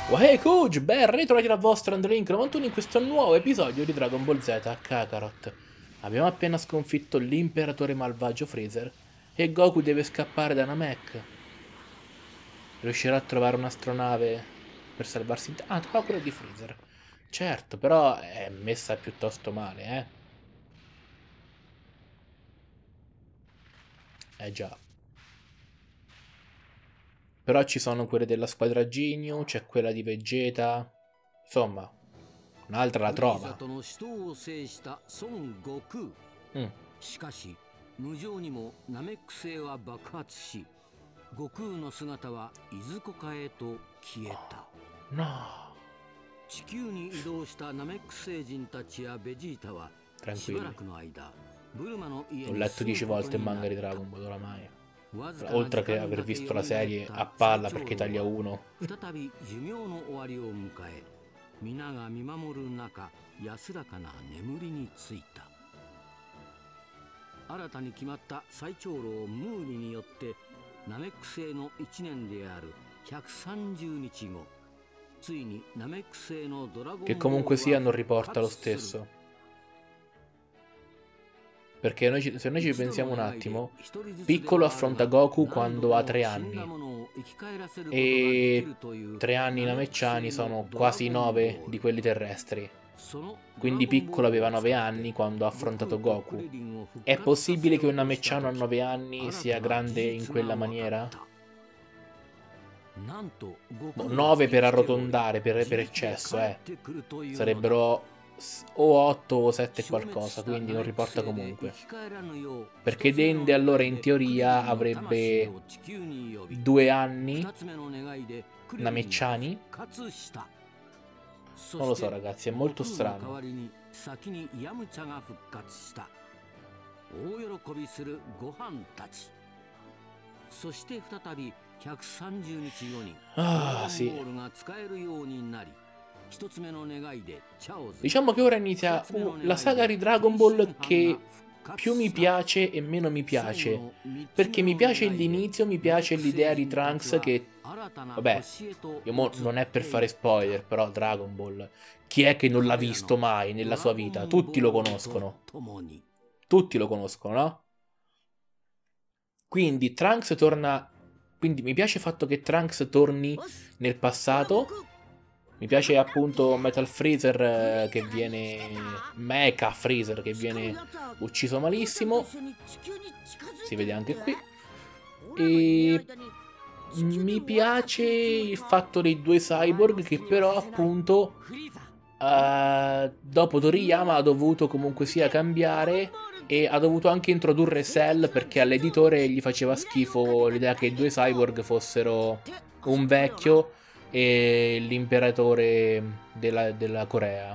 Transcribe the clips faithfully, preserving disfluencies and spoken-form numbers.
Hey Coach, ben ritrovati dal vostro Andrelink novantuno in questo nuovo episodio di Dragon Ball Z Kakarot. Abbiamo appena sconfitto l'imperatore malvagio Freezer e Goku deve scappare da Namek. Riuscirà a trovare un'astronave per salvarsi in te- Ah, trova quella di Freezer. Certo, però è messa piuttosto male, eh. Eh già. Però ci sono quelle della squadra Ginyu, c'è quella di Vegeta. Insomma, un'altra la trova. Mm. しかし無情にもナメック星は爆発し悟空の姿はいずこかへと消えた。 No. 地球に移動したナメック星人たちやベジータはしばらくの間ブルマの家に Ho letto dieci volte il manga di Dragon Ball oramai. Oltre che aver visto la serie a palla perché Italia uno. 再び寿命の終わりを迎え皆が見守る中安らかな眠りについた。 新たに決まった最長老ムーリによってナメック星のいちねんであるひゃくさんじゅうにちごついにナメック星のドラゴン Che comunque sia non riporta lo stesso. Perché noi ci, se noi ci pensiamo un attimo, Piccolo affronta Goku quando ha tre anni e tre anni namecciani sono quasi nove di quelli terrestri. Quindi Piccolo aveva nove anni quando ha affrontato Goku. È possibile che un namecciano a nove anni sia grande in quella maniera? No, nove per arrotondare, per, per eccesso, eh. Sarebbero o otto o sette qualcosa, quindi non riporta comunque. Perché Dende allora in teoria avrebbe due anni namecciani? Non lo so ragazzi, è molto strano. Ah, sì. Diciamo che ora inizia uh, la saga di Dragon Ball che più mi piace e meno mi piace. Perché mi piace l'inizio, mi piace l'idea di Trunks che... Vabbè, io mo non è per fare spoiler, però Dragon Ball... Chi è che non l'ha visto mai nella sua vita? Tutti lo conoscono. Tutti lo conoscono, no? Quindi Trunks torna... Quindi mi piace il fatto che Trunks torni nel passato. Mi piace appunto Metal Freezer eh, che viene... Mecha Freezer che viene ucciso malissimo. Si vede anche qui. E... mi piace il fatto dei due cyborg che però appunto... Uh, dopo Toriyama ha dovuto comunque sia cambiare e ha dovuto anche introdurre Cell perché all'editore gli faceva schifo l'idea che i due cyborg fossero un vecchio e l'imperatore della, della Corea.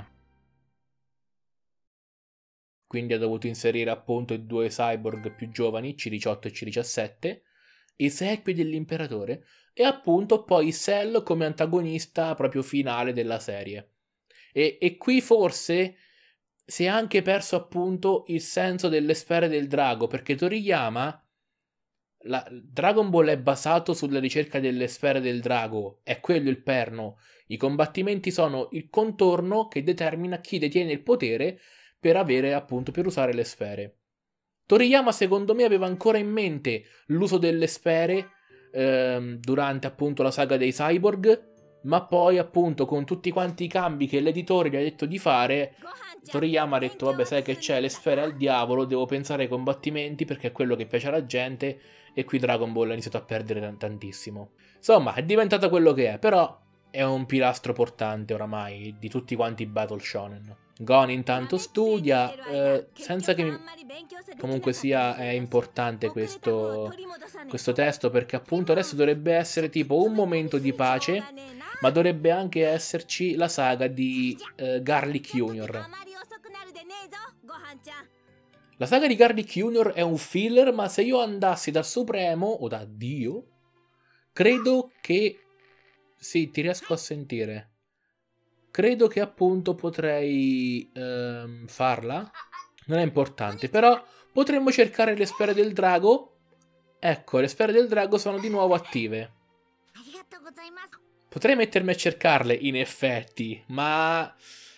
Quindi ha dovuto inserire appunto i due cyborg più giovani, C diciotto e C diciassette, i sequi dell'imperatore e appunto poi Cell come antagonista proprio finale della serie. E, e qui forse si è anche perso appunto il senso delle sfere del drago, perché Toriyama, la, Dragon Ball è basato sulla ricerca delle sfere del drago, è quello il perno. I combattimenti sono il contorno che determina chi detiene il potere per avere appunto, per usare le sfere. Toriyama secondo me aveva ancora in mente l'uso delle sfere ehm, durante appunto la saga dei cyborg, ma poi appunto con tutti quanti i cambi che l'editore gli ha detto di fare, Toriyama ha detto vabbè sai che c'è, le sfere al diavolo, devo pensare ai combattimenti perché è quello che piace alla gente e qui Dragon Ball ha iniziato a perdere tantissimo. Insomma è diventata quello che è, però è un pilastro portante oramai di tutti quanti i Battle Shonen. Gon intanto studia, eh, senza che mi... comunque sia è importante questo, questo testo perché appunto adesso dovrebbe essere tipo un momento di pace, ma dovrebbe anche esserci la saga di eh, Garlic Junior. La saga di Garlic Junior è un filler, ma se io andassi dal Supremo o da Dio, credo che... Sì, ti riesco a sentire. Credo che appunto potrei ehm, farla. Non è importante, però potremmo cercare le sfere del drago. Ecco, le sfere del drago sono di nuovo attive. Potrei mettermi a cercarle, in effetti, ma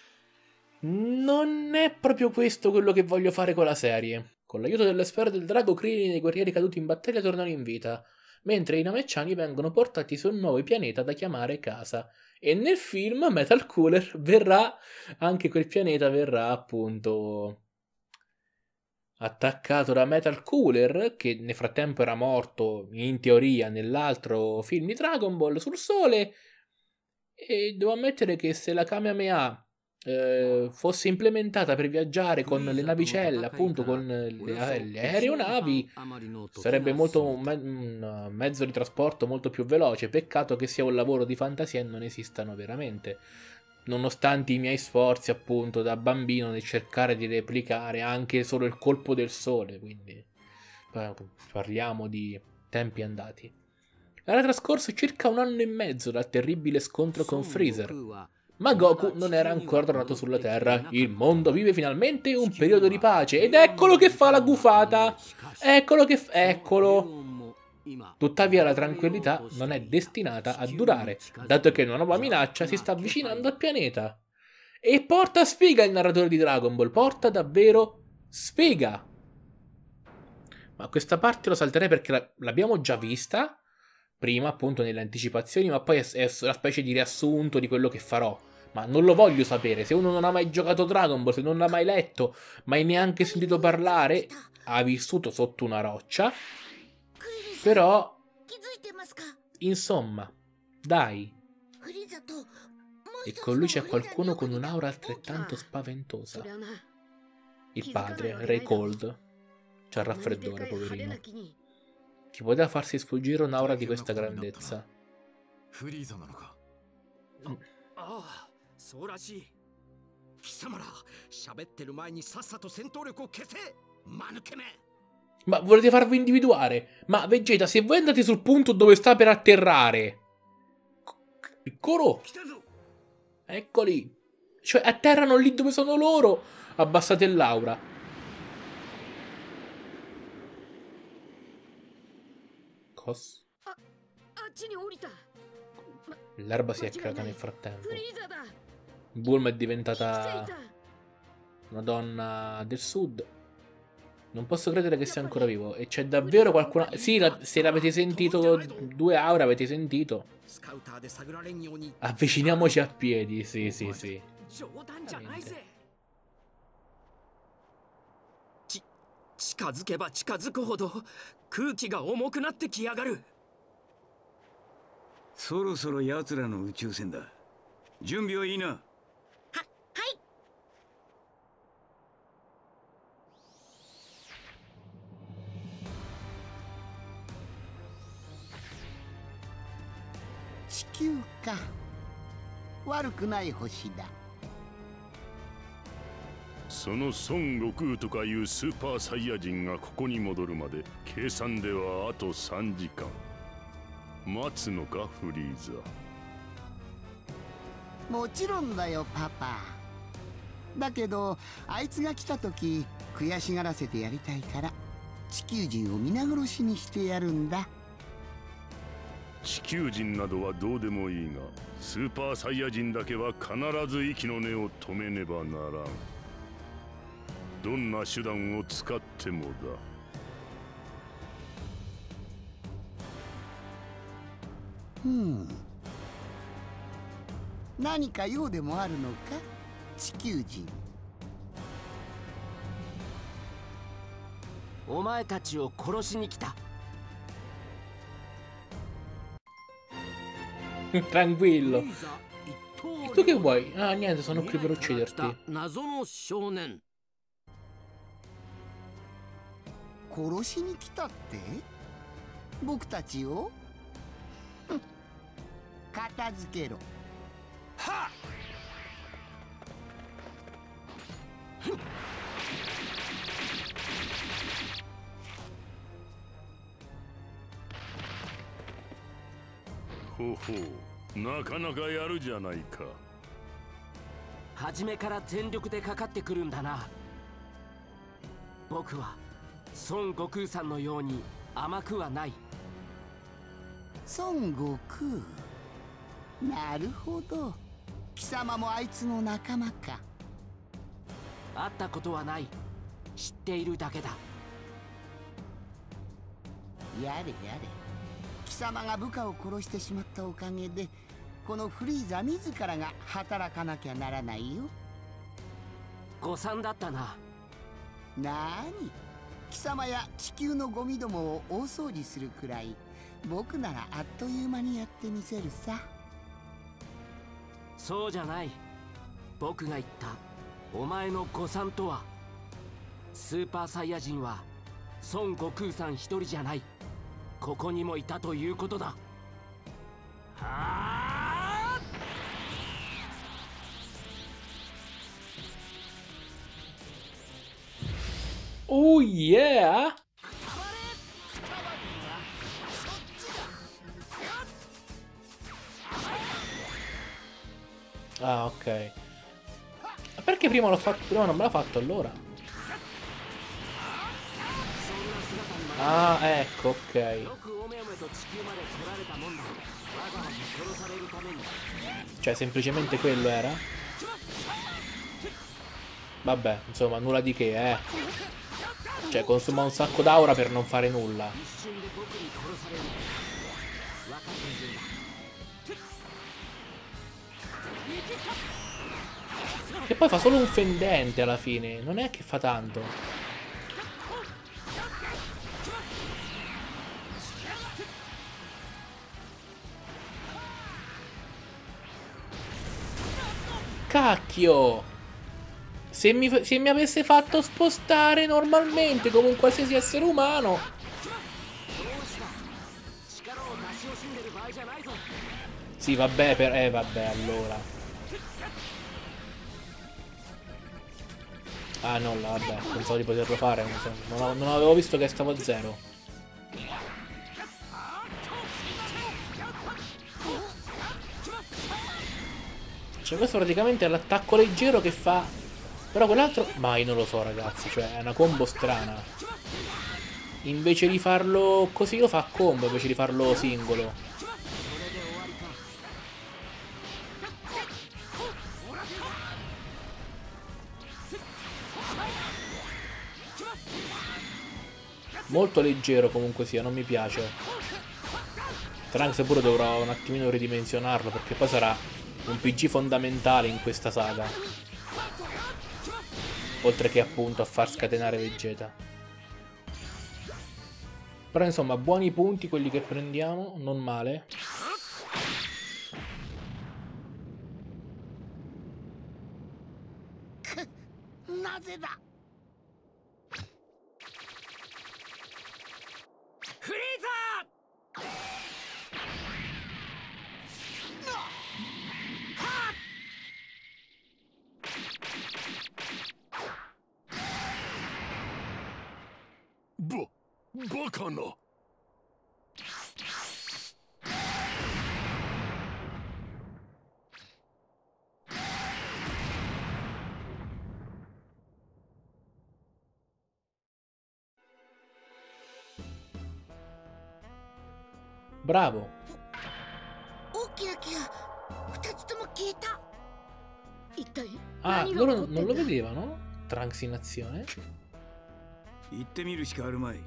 non è proprio questo quello che voglio fare con la serie. Con l'aiuto delle sfere del drago, Krillin e i guerrieri caduti in battaglia tornano in vita, mentre i Namekiani vengono portati su un nuovo pianeta da chiamare casa. E nel film Metal Cooler verrà, anche quel pianeta verrà appunto attaccato da Metal Cooler, che nel frattempo era morto in teoria nell'altro film di Dragon Ball sul Sole. E devo ammettere che se la Kamehameha eh, fosse implementata per viaggiare con le navicelle, appunto con le, le aeronavi, sarebbe molto un, me- un mezzo di trasporto molto più veloce. Peccato che sia un lavoro di fantasia e non esistano veramente, nonostante i miei sforzi appunto da bambino nel cercare di replicare anche solo il colpo del sole. Quindi parliamo di tempi andati. Era trascorso circa un anno e mezzo dal terribile scontro con Freezer, ma Goku non era ancora tornato sulla Terra. Il mondo vive finalmente un periodo di pace, ed eccolo che fa la gufata! Eccolo che f- eccolo! Tuttavia la tranquillità non è destinata a durare, dato che una nuova minaccia si sta avvicinando al pianeta. E porta sfiga il narratore di Dragon Ball, porta davvero sfiga! Ma questa parte lo salterei perché la- l'abbiamo già vista prima, appunto, nelle anticipazioni, ma poi è, è una specie di riassunto di quello che farò. Ma non lo voglio sapere. Se uno non ha mai giocato Dragon Ball, se non l'ha mai letto, mai neanche sentito parlare, ha vissuto sotto una roccia. Però, insomma, dai. E con lui c'è qualcuno con un'aura altrettanto spaventosa. Il padre, Ray Cold. C'ha il raffreddore, poverino. Chi poteva farsi sfuggire un'aura di questa grandezza? Ma volete farvi individuare? Ma Vegeta, se voi andate sul punto dove sta per atterrare, piccolo, eccoli, cioè atterrano lì dove sono loro. Abbassate l'aura. Cos? L'erba si è creata nel frattempo. Bulma è diventata una donna del sud. Non posso credere che sia ancora vivo. E c'è davvero qualcuno... Sì, la... se l'avete sentito, due aura avete sentito. Avviciniamoci a piedi, sì, sì, sì. Veramente. 近づけば近づくほど空気が重くなってきやがる。そろそろ奴らの宇宙船だ。準備はいいな。は、はい。 地球か。悪くない星だ。 その孫悟空とかいうスーパーサイヤ人がここに戻るまで計算ではあとさんじかん待つのかフリーザ。 もちろんだよパパ。だけどあいつが来た時悔しがらせてやりたいから地球人を皆殺しにしてやるんだ。 地球人などはどうでもいいがスーパーサイヤ人だけは必ず息の根を止めねばならん。 どんな手段を使ってもだ。 うん。何か用でもあるのか、地球人。 お前たちを殺しに来た。 Tranquillo. E tu che vuoi? Ah, niente, sono qui per ucciderti. 謎の少年。 殺しに来たって僕たちを片付けろ。はっほほう、なかなかやるじゃないか。 初めから全力でかかってくるんだな。僕は 孫悟空さんのように甘くはない。 孫悟空なるほど、貴様もあいつの仲間か。 会ったことはない。知っているだけだ。 やれやれ、貴様が部下を殺してしまったおかげでこのフリーザ自らが働かなきゃならないよ。 誤算だったな。 なーに、貴様や地球のゴミどもを大掃除するくらい僕ならあっという間にやってみせるさ。 そうじゃない。僕が言ったお前の誤算とは、スーパーサイヤ人は孫悟空さん一人じゃない、ここにもいたということだ。はあ。 おーイェー。Ah, ok. Perché prima l'ho fatto? Prima non me l'ha fatto allora. Ah, ecco, ok. Cioè, semplicemente quello era? Vabbè, insomma, nulla di che, eh. Cioè, consuma un sacco d'aura per non fare nulla. E poi fa solo un fendente alla fine, non è che fa tanto. Cacchio! Se mi, se mi avesse fatto spostare normalmente come un qualsiasi essere umano. Sì, vabbè, per... Eh, vabbè, allora. Ah, no, là, vabbè, pensavo di poterlo fare. Non, ho, non avevo visto che stavo a zero. Cioè, questo praticamente è l'attacco leggero che fa. Però quell'altro... Mai, non lo so, ragazzi. Cioè, è una combo strana. Invece di farlo così, lo fa a combo, invece di farlo singolo. Molto leggero comunque sia, non mi piace. Trunks pure dovrò un attimino ridimensionarlo, perché poi sarà un P G fondamentale in questa saga. Oltre che appunto a far scatenare Vegeta. Però insomma, buoni punti quelli che prendiamo, non male. Ba... バカな。 Bravo. 大きな木が二つとも消えた。一体 Ah, 何が loro 起こってんだ non lo vedevano? Trunks in azione? 行ってみるしかあるまい。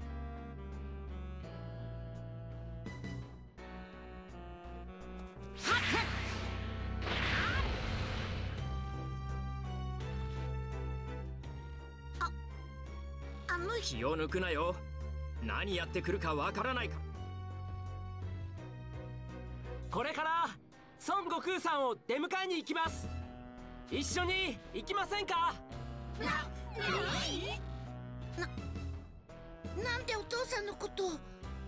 あ、無理。 気を抜くなよ。何やってくるかわからないか。これから孫悟空さんを出迎えに行きます。一緒に行きませんか。 な、な、な、なんでお父さんのことを。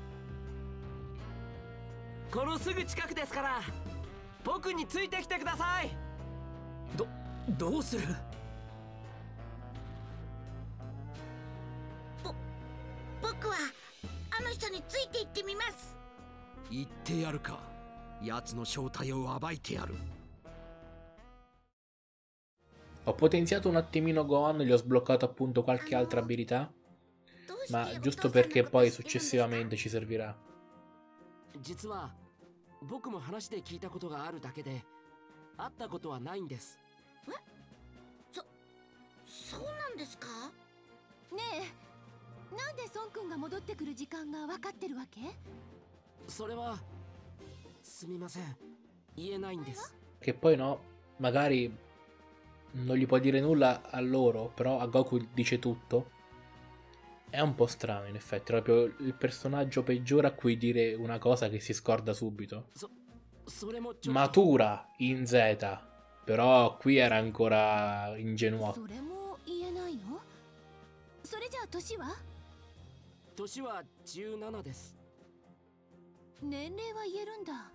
このすぐ近くですから、僕についてきてください。ど、どうする。 ぼ、僕はあの人について行ってみます。 言ってやるか。奴の正体を暴いてやる。 Ho potenziato un attimino Gohan e gli ho sbloccato appunto qualche altra abilità. Ma giusto perché poi successivamente ci servirà. 実は僕も話で聞いたことがあるだけで会ったことはないんです。 え、そそうなんですか？ ねえ、なんで孫君が戻ってくる時間が分かってるわけ？ それはすみません、言えないんです。 Che poi no, magari non gli può dire nulla a loro, però a Goku dice tutto. È un po' strano in effetti, proprio il personaggio peggiore a cui dire una cosa che si scorda subito. Matura in Z, però qui era ancora ingenuo. それじゃあ年は？ 年はじゅうななです。 年齢は言えるんだ。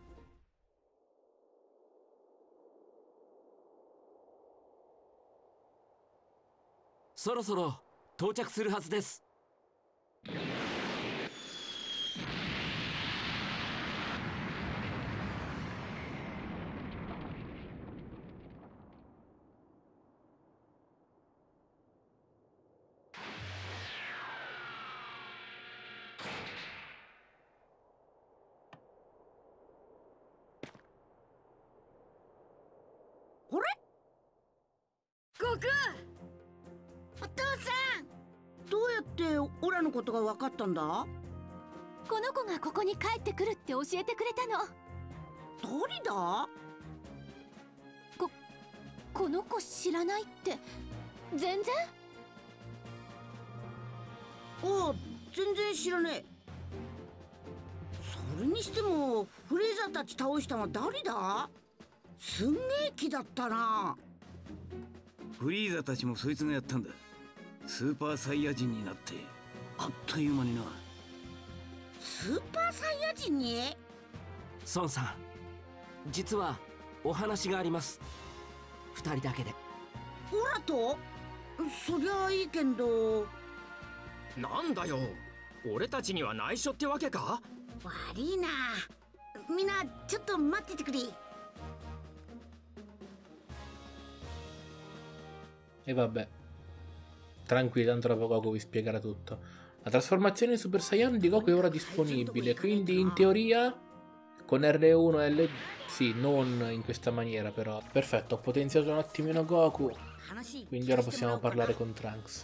そろそろ到着するはずです。 オラのことが分かったんだ。 この子がここに帰ってくるって教えてくれたの。 誰だ？ こ、この子知らないって全然？ ああ、全然知らねえ。それにしてもフレイザーたち倒したのは誰だ？すんげえ気だったな。 フリーザたちもそいつがやったんだ。スーパーサイヤ人になってあっという間にな。 スーパーサイヤ人に？ 孫さん、実はお話があります。二人だけで。 オラと？そりゃあいいけど。 なんだよ、俺たちには内緒ってわけか？ 悪いな。みんなちょっと待っててくれ。 E vabbè, tranquilli, tanto dopo Goku vi spiegherà tutto. La trasformazione in Super Saiyan di Goku è ora disponibile, quindi in teoria con R uno e L... sì, non in questa maniera però. Perfetto, ho potenziato un attimino Goku, quindi ora possiamo parlare con Trunks.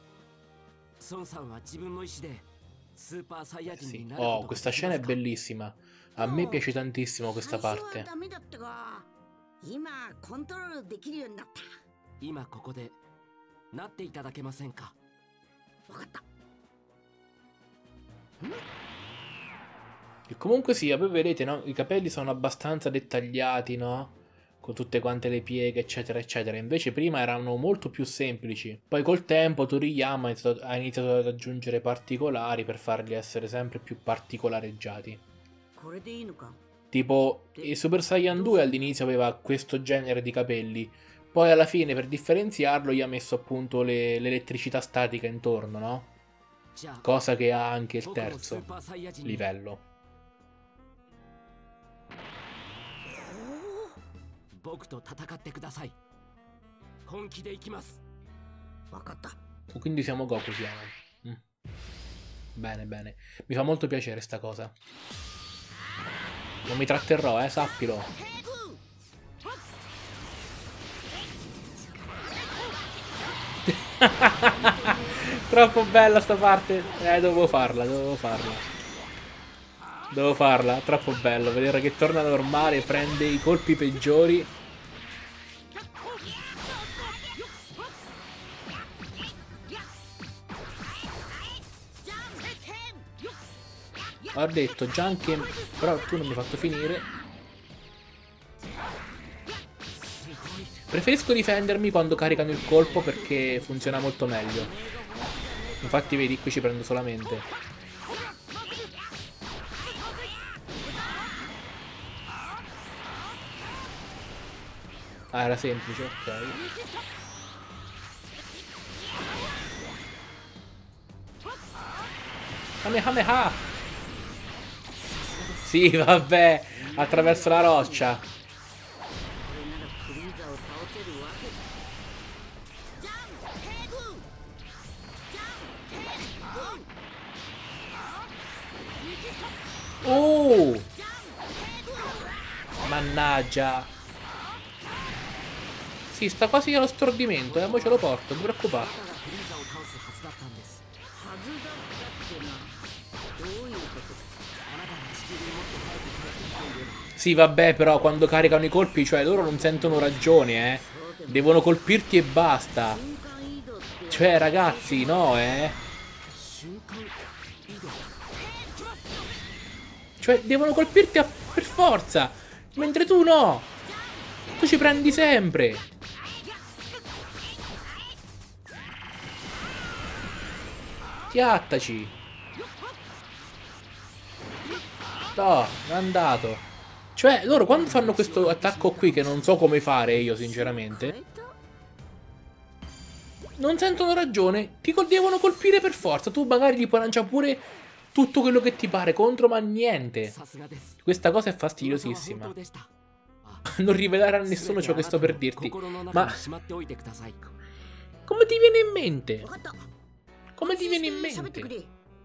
Sì. Oh, questa scena è bellissima. A me piace tantissimo questa parte. 今ここでなっていただけませんか？ わかった。 E comunque sì, voi vedete, no? I capelli sono abbastanza dettagliati, no? Con tutte quante le pieghe, eccetera, eccetera. Invece prima erano molto più semplici. Poi col tempo Toriyama ha iniziato, ha iniziato ad aggiungere particolari per farli essere sempre più particolareggiati. Tipo, il Super Saiyan due all'inizio aveva questo genere di capelli. Poi alla fine, per differenziarlo, gli ha messo appunto l'elettricità statica intorno, no? Cosa che ha anche il terzo livello. Quindi siamo Goku, siamo. Mm. Bene, bene. Mi fa molto piacere sta cosa. Non mi tratterrò, eh, sappilo. Troppo bella sta parte. Eh, dovevo farla, dovevo farla. Devo farla, troppo bello. Vedere che torna normale, prende i colpi peggiori. Ho detto Junkin, però tu non mi hai fatto finire. Preferisco difendermi quando caricano il colpo perché funziona molto meglio. Infatti vedi, qui ci prendo solamente. Ah, era semplice, ok. Kamehameha! Sì, vabbè, attraverso la roccia. Oh! Mannaggia. Sì, sta quasi allo stordimento, eh, mo ce lo porto, non preoccupare. Sì, vabbè, però quando caricano i colpi, cioè loro non sentono ragione, eh. Devono colpirti e basta. Cioè, ragazzi, no, eh. Cioè, devono colpirti a... per forza. Mentre tu no. Tu ci prendi sempre. Chiattaci. No, è andato. Cioè, loro quando fanno questo attacco qui, che non so come fare io, sinceramente, non sentono ragione, ti devono colpire per forza. Tu magari gli puoi lanciare pure tutto quello che ti pare contro, ma niente. Questa cosa è fastidiosissima. Non rivelare a nessuno ciò che sto per dirti. Ma come ti viene in mente? Come ti viene in mente? Eh.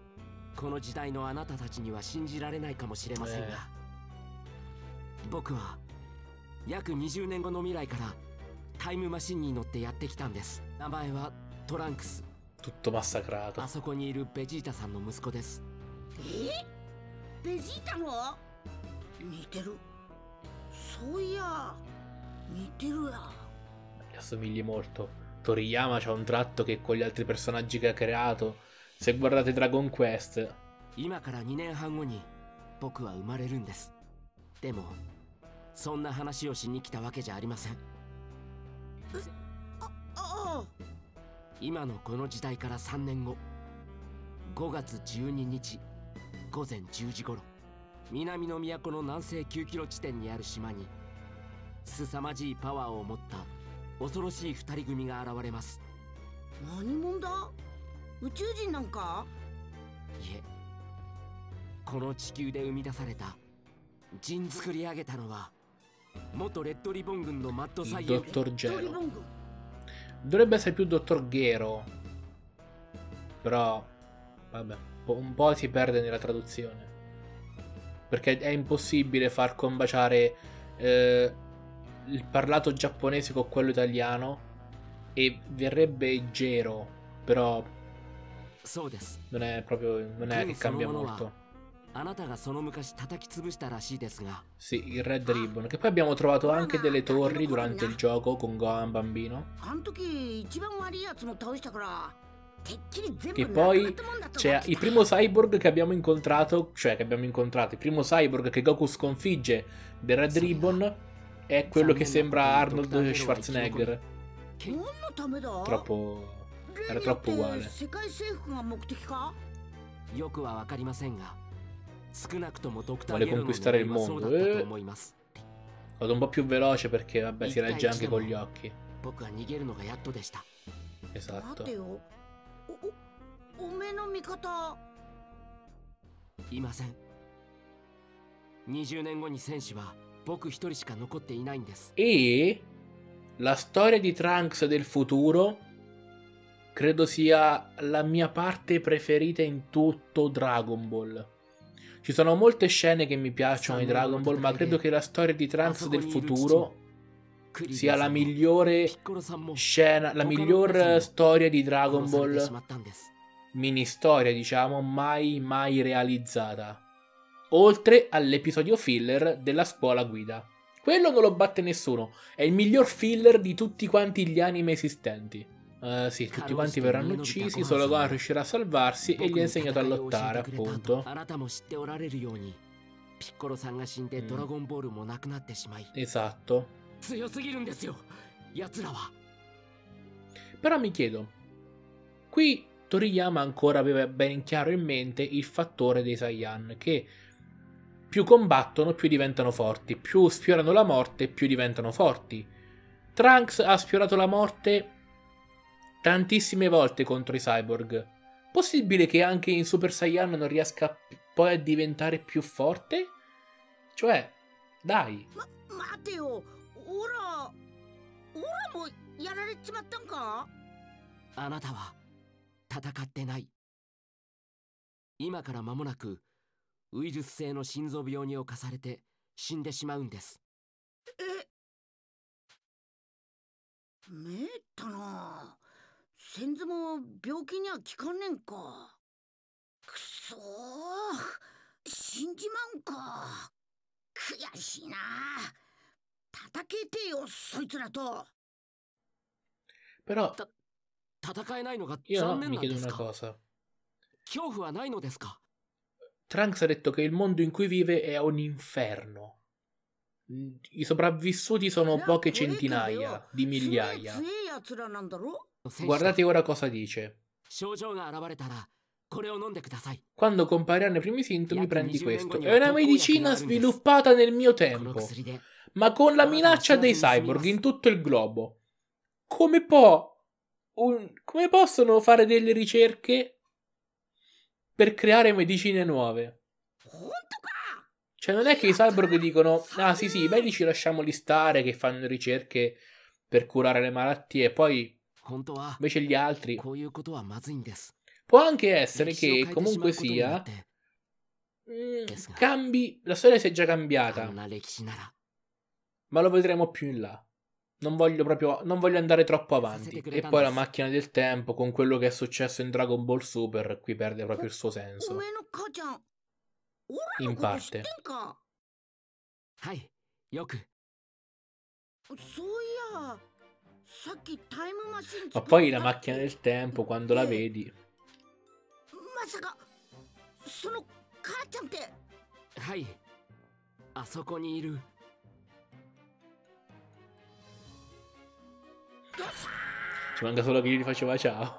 僕は約にじゅうねんごの未来からタイムマシンに乗ってやってきたんです。名前はトランクス。 Tutto massacrato. あそこにいるベジータさんの息子です。 え？ベジータの？似てる。そういや、似てるや。 Gli assomigli molto. Toriyama c'ha un tratto che con gli altri personaggi che ha creato. Se guardate Dragon Quest. 今からにねんはんごに僕は生まれるんです。でもそんな話をしに来たわけじゃありません。ああ今のこの時代からさんねんご、ごがつじゅうににちごぜんじゅうじ頃、南の都の南西きゅうキロ地点にある島に凄まじいパワーを持った恐ろしい二人組が現れます。 何者だ？宇宙人なんか？ いえ、この地球で生み出された人作り上げたのは元レッドリボン軍のマッドサイエンス。 Dottor Gero. Dovrebbe essere più Dottor Gero. Però vabbè, un po' si perde nella traduzione. Perché è impossibile far combaciare eh, il parlato giapponese con quello italiano. E verrebbe Gero. Però non è proprio, non è che cambia molto. Sì, il Red Ribbon. Che poi abbiamo trovato anche delle torri durante il gioco con Gohan bambino. Che poi c'è il primo cyborg che abbiamo incontrato. Cioè che abbiamo incontrato Il primo cyborg che Goku sconfigge del Red Ribbon è quello che sembra Arnold Schwarzenegger. Troppo... era troppo uguale. Vuole conquistare il mondo. Eh. Vado un po' più veloce perché vabbè si legge anche con gli occhi. Esatto. いません。にじゅうねんごに戦士は僕一人しか残っていないんです。 E la storia di Trunks del futuro credo sia la mia parte preferita in tutto Dragon Ball. Ci sono molte scene che mi piacciono di Dragon Ball, ma credo che la storia di Trunks del futuro sia la migliore scena, la miglior storia di Dragon Ball, mini storia diciamo, mai mai realizzata. Oltre all'episodio filler della scuola guida. Quello non lo batte nessuno, è il miglior filler di tutti quanti gli anime esistenti. Uh, sì, tutti quanti verranno uccisi, solo Gohan riuscirà a salvarsi e gli ha insegnato a lottare, appunto. Mm. Esatto. Però mi chiedo, qui Toriyama ancora aveva ben chiaro in mente il fattore dei Saiyan, che più combattono più diventano forti, più sfiorano la morte più diventano forti. Trunks ha sfiorato la morte tantissime volte contro i cyborg. Possibile che anche in Super Saiyan non riesca poi a diventare più forte? Cioè, dai. Ma, Matteo, ora... ora mo yararecimattanka? あなたは戦ってない。今から間もなくウイルス性の心臓病に侵されて死んでしまうんです。 めったな。先祖も病気には効かんねんか。くそー、死んじまうんか。悔しいな。叩けてよ、そいつらと。 Però 戦えないのが io no, 残念 mi なんで chiedo す una か。 cosa. 恐怖はないのですか。 Trunks ha detto che il mondo in cui vive è un inferno. I sopravvissuti sono poche centinaia di migliaia. Guardate ora cosa dice. Quando compariranno i primi sintomi, prendi questo. È una medicina sviluppata nel mio tempo, ma con la minaccia dei cyborg in tutto il globo. Come può un... come possono fare delle ricerche per creare medicine nuove? Cioè non è che i cyborg dicono ah sì sì, i medici lasciamoli stare che fanno ricerche per curare le malattie, poi invece gli altri. Può anche essere che comunque sia mh, cambi, la storia si è già cambiata, ma lo vedremo più in là. Non voglio proprio, non voglio andare troppo avanti. E poi la macchina del tempo con quello che è successo in Dragon Ball Super qui perde proprio il suo senso. In parte. Ma poi la macchina del tempo, quando la vedi. Ci manca solo che gli faceva ciao.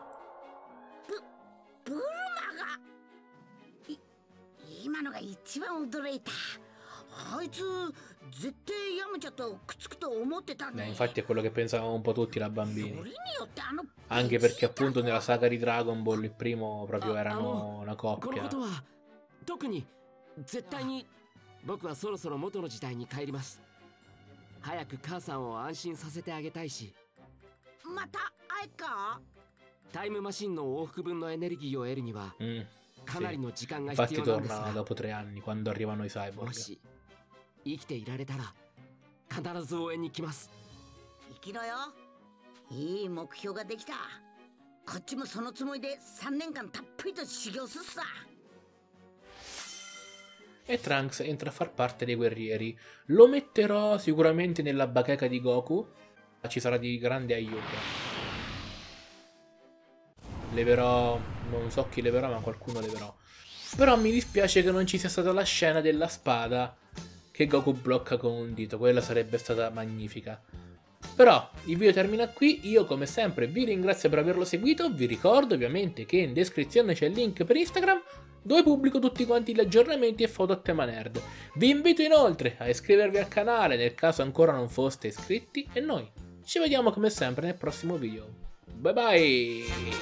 今のが一番驚いた。あいつ絶対ヤムチャとくっつくと思ってたね。 Infatti è quello che pensavamo un po' tutti da bambini. Anche perché appunto nella saga di Dragon Ball il primo proprio erano una coppia. 特に絶対に僕はそろそろ元の時代に帰ります。早く母さんを安心させてあげたいし。 また会えか？ タイムマシンの往復分のエネルギーを得るには。Mm. Sì. Infatti torna dopo tre anni quando arrivano i cyborg. 生きていられたら必ず応援に来ます。 生きろよ。いい目標ができた。こっちもそのつもりでさんねんかんたっぷりと修行するさ。 E Trunks entra a far parte dei guerrieri. Lo metterò sicuramente nella bacheca di Goku. Ci sarà di grande aiuto. Leverò, non so chi leverò, ma qualcuno leverò. Però mi dispiace che non ci sia stata la scena della spada che Goku blocca con un dito. Quella sarebbe stata magnifica. Però il video termina qui. Io come sempre vi ringrazio per averlo seguito. Vi ricordo ovviamente che in descrizione c'è il link per Instagram, dove pubblico tutti quanti gli aggiornamenti e foto a tema nerd. Vi invito inoltre a iscrivervi al canale nel caso ancora non foste iscritti. E noi ci vediamo come sempre nel prossimo video. Bye bye!